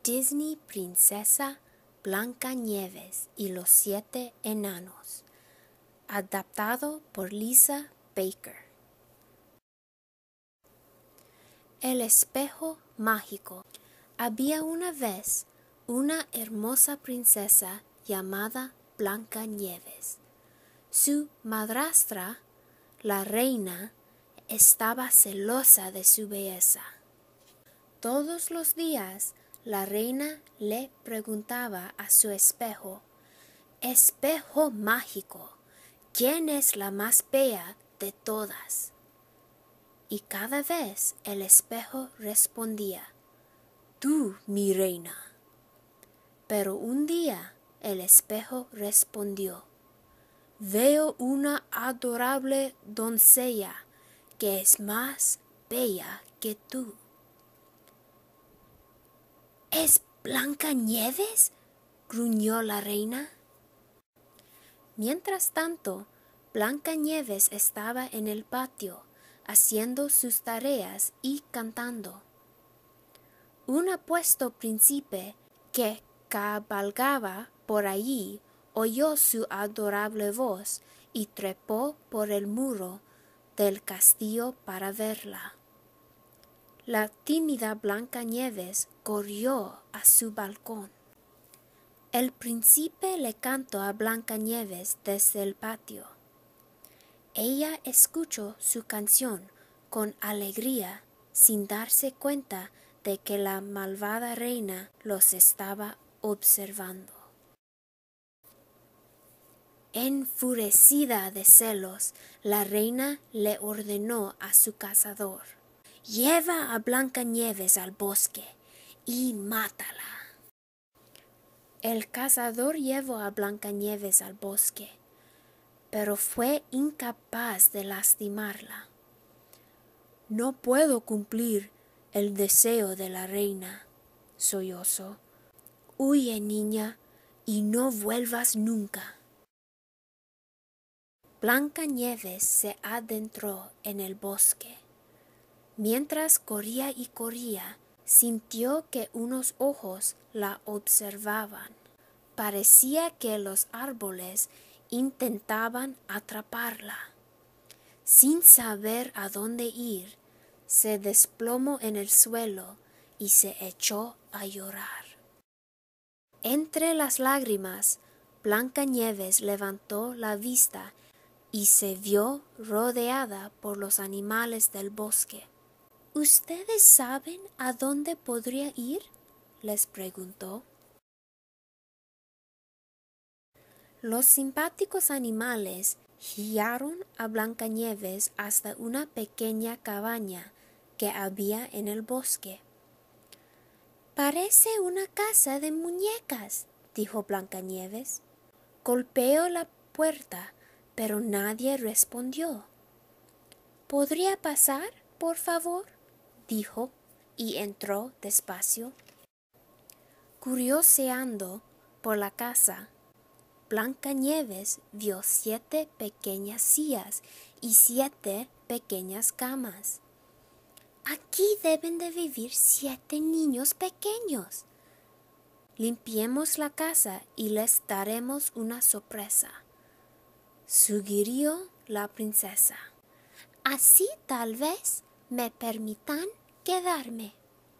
Disney Princesa Blancanieves y los 7 enanos, adaptado por Lisa Baker. El espejo mágico. Había una vez una hermosa princesa llamada Blancanieves. Su madrastra, la reina, estaba celosa de su belleza. Todos los días, la reina le preguntaba a su espejo: «Espejo mágico, ¿quién es la más bella de todas?». Y cada vez el espejo respondía: «Tú, mi reina». Pero un día el espejo respondió: «Veo una adorable doncella que es más bella que tú». «¿Es Blancanieves?», gruñó la reina. Mientras tanto, Blancanieves estaba en el patio, haciendo sus tareas y cantando. Un apuesto príncipe que cabalgaba por allí oyó su adorable voz y trepó por el muro del castillo para verla. La tímida Blancanieves corrió a su balcón. El príncipe le cantó a Blancanieves desde el patio. Ella escuchó su canción con alegría, sin darse cuenta de que la malvada reina los estaba observando. Enfurecida de celos, la reina le ordenó a su cazador: «Lleva a Blancanieves al bosque y mátala». El cazador llevó a Blancanieves al bosque, pero fue incapaz de lastimarla. «No puedo cumplir el deseo de la reina», sollozó. «Huye, niña, y no vuelvas nunca». Blancanieves se adentró en el bosque. Mientras corría y corría, sintió que unos ojos la observaban. Parecía que los árboles intentaban atraparla. Sin saber a dónde ir, se desplomó en el suelo y se echó a llorar. Entre las lágrimas, Blancanieves levantó la vista y se vio rodeada por los animales del bosque. «¿Ustedes saben a dónde podría ir?», les preguntó. Los simpáticos animales guiaron a Blancanieves hasta una pequeña cabaña que había en el bosque. «Parece una casa de muñecas», dijo Blancanieves. Golpeó la puerta, pero nadie respondió. «¿Podría pasar, por favor?», dijo, y entró despacio. Curioseando por la casa, Blancanieves vio 7 pequeñas sillas y 7 pequeñas camas. «Aquí deben de vivir 7 niños pequeños. Limpiemos la casa y les daremos una sorpresa», sugirió la princesa. «Así tal vez me permitan quedarme».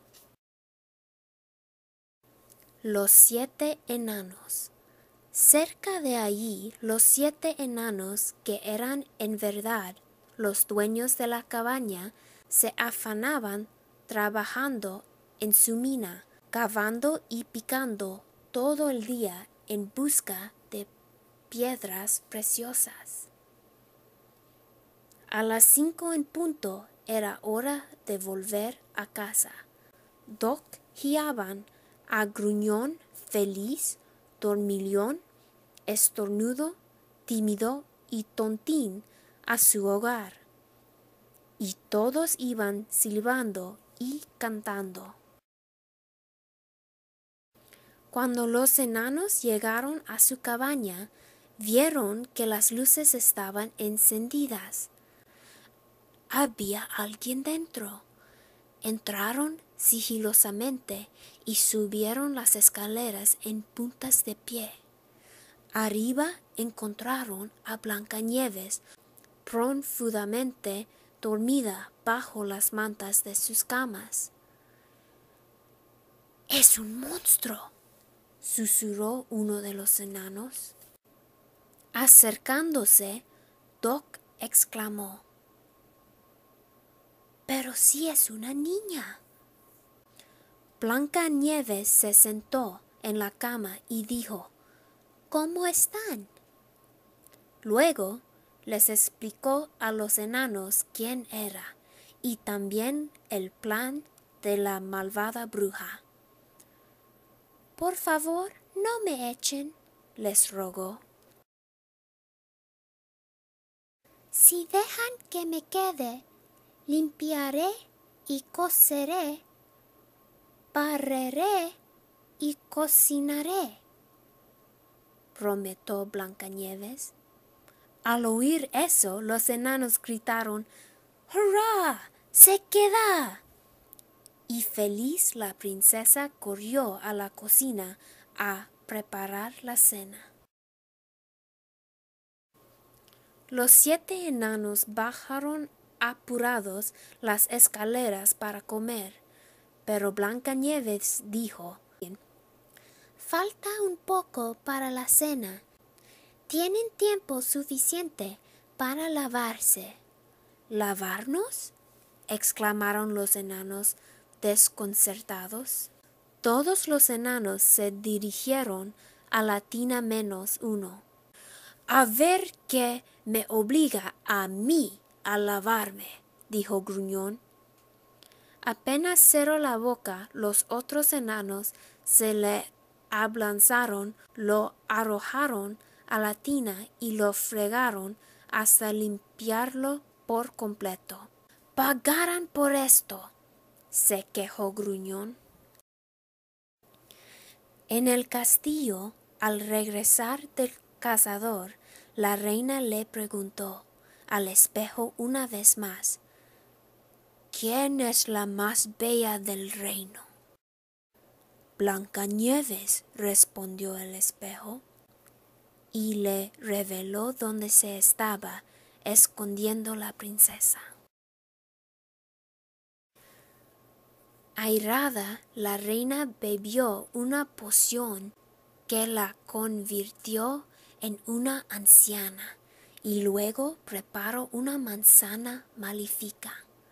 Los 7 enanos. Cerca de allí, los 7 enanos, que eran en verdad los dueños de la cabaña, se afanaban trabajando en su mina, cavando y picando todo el día en busca de piedras preciosas. A las 5 en punto era hora de volver a casa. Doc guiaban a Gruñón, Feliz, Dormilón, Estornudo, Tímido y Tontín a su hogar. Y todos iban silbando y cantando. Cuando los enanos llegaron a su cabaña, vieron que las luces estaban encendidas. Había alguien dentro. Entraron sigilosamente y subieron las escaleras en puntas de pie. Arriba encontraron a Blancanieves profundamente dormida bajo las mantas de sus camas. «¡Es un monstruo!», susurró uno de los enanos. Acercándose, Doc exclamó: «¡Pero sí es una niña!». Blancanieves se sentó en la cama y dijo: «¿Cómo están?». Luego les explicó a los enanos quién era y también el plan de la malvada bruja. «Por favor, no me echen», les rogó. «Si dejan que me quede, limpiaré y coseré, barreré y cocinaré», prometió Blancanieves. Al oír eso, los enanos gritaron: «¡Hurra! ¡Se queda!». Y feliz la princesa corrió a la cocina a preparar la cena. Los 7 enanos bajaron apurados las escaleras para comer, pero Blancanieves dijo: «Falta un poco para la cena. Tienen tiempo suficiente para lavarse». «¿Lavarnos?», exclamaron los enanos desconcertados. Todos los enanos se dirigieron a la tina menos uno. «A ver qué me obliga a mí a lavarme», dijo Gruñón. Apenas cerró la boca, los otros enanos se le abalanzaron, lo arrojaron a la tina y lo fregaron hasta limpiarlo por completo. «¡Pagarán por esto!», se quejó Gruñón. En el castillo, al regresar del cazador, la reina le preguntó al espejo una vez más: «¿Quién es la más bella del reino?». «Blancanieves», respondió el espejo, y le reveló dónde se estaba escondiendo la princesa. Airada, la reina bebió una poción que la convirtió en una anciana y luego preparó una manzana maléfica.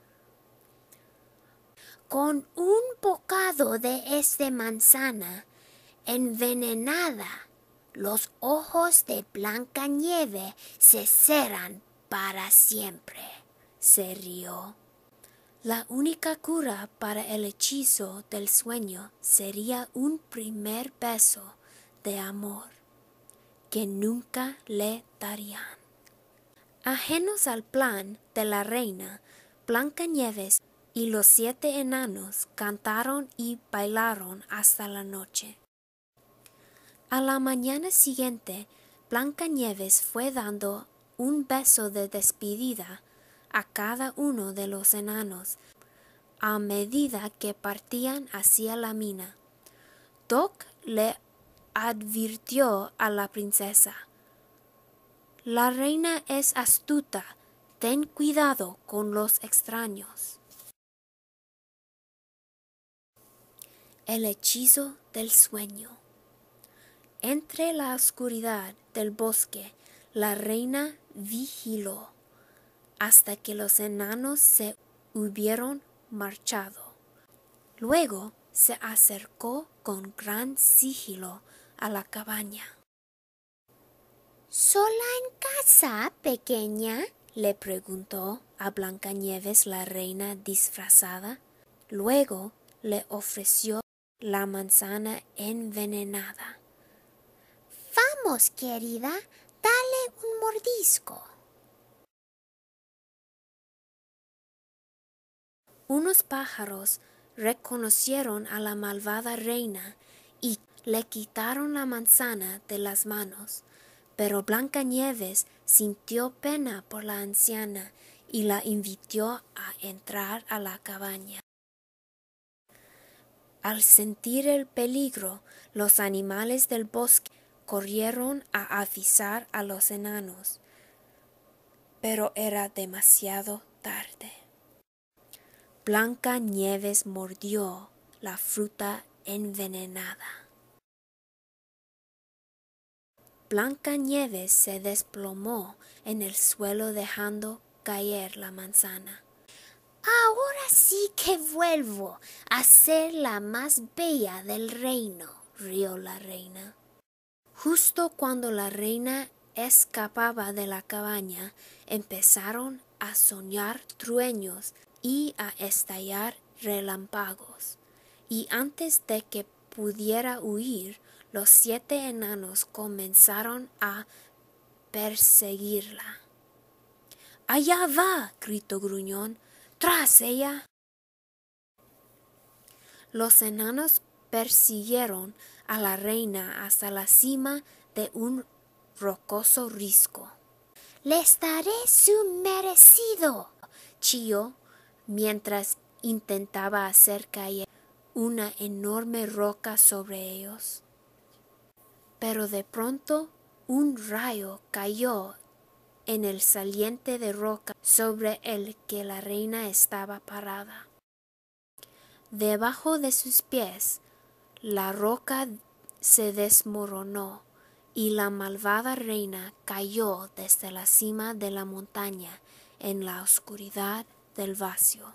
«Con un bocado de esta manzana envenenada, los ojos de Blancanieves se cerrarán para siempre», se rió. La única cura para el hechizo del sueño sería un primer beso de amor que nunca le darían. Ajenos al plan de la reina, Blancanieves y los 7 enanos cantaron y bailaron hasta la noche. A la mañana siguiente, Blancanieves fue dando un beso de despedida a cada uno de los enanos a medida que partían hacia la mina. Doc le advirtió a la princesa: «La reina es astuta, ten cuidado con los extraños». El hechizo del sueño. Entre la oscuridad del bosque, la reina vigiló hasta que los enanos se hubieron marchado. Luego se acercó con gran sigilo a la cabaña. «¿Sola en casa, pequeña?», le preguntó a Blancanieves la reina disfrazada. Luego le ofreció la manzana envenenada. «Vamos, querida, dale un mordisco». Unos pájaros reconocieron a la malvada reina y le quitaron la manzana de las manos, pero Blancanieves sintió pena por la anciana y la invitó a entrar a la cabaña. Al sentir el peligro, los animales del bosque corrieron a avisar a los enanos, pero era demasiado tarde. Blancanieves mordió la fruta envenenada. Blancanieves se desplomó en el suelo dejando caer la manzana. Ahora sí que vuelvo a ser la más bella del reino, rió la reina. Justo cuando la reina escapaba de la cabaña, empezaron a sonar truenos y a estallar relámpagos. Y antes de que pudiera huir, los 7 enanos comenzaron a perseguirla. ¡Allá va! Gritó Gruñón. ¡Tras ella! Los enanos persiguieron a la reina hasta la cima de un rocoso risco. ¡Les daré su merecido!, chilló mientras intentaba hacer caer una enorme roca sobre ellos. Pero de pronto un rayo cayó en el saliente de roca sobre el que la reina estaba parada. Debajo de sus pies, la roca se desmoronó y la malvada reina cayó desde la cima de la montaña en la oscuridad del vacío.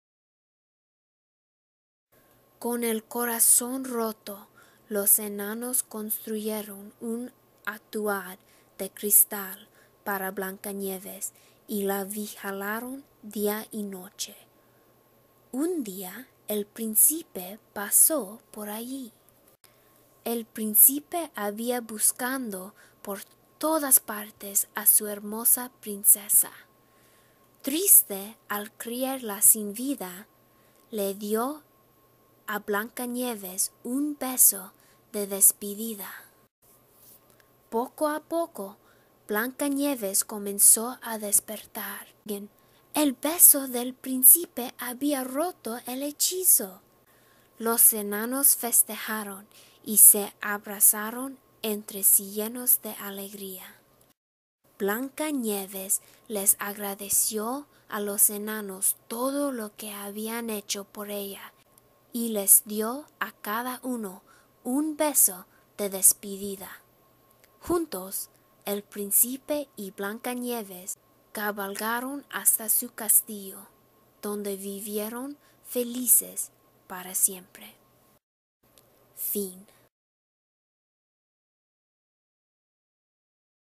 Con el corazón roto, los enanos construyeron un ataúd de cristal para Blancanieves y la vigilaron día y noche. Un día el príncipe pasó por allí. El príncipe había buscando por todas partes a su hermosa princesa. Triste al creerla sin vida, le dio a Blancanieves un beso de despedida. Poco a poco, Blancanieves comenzó a despertar. El beso del príncipe había roto el hechizo. Los enanos festejaron y se abrazaron entre sí llenos de alegría. Blancanieves les agradeció a los enanos todo lo que habían hecho por ella y les dio a cada uno un beso de despedida. Juntos, el príncipe y Blancanieves cabalgaron hasta su castillo, donde vivieron felices para siempre. Fin.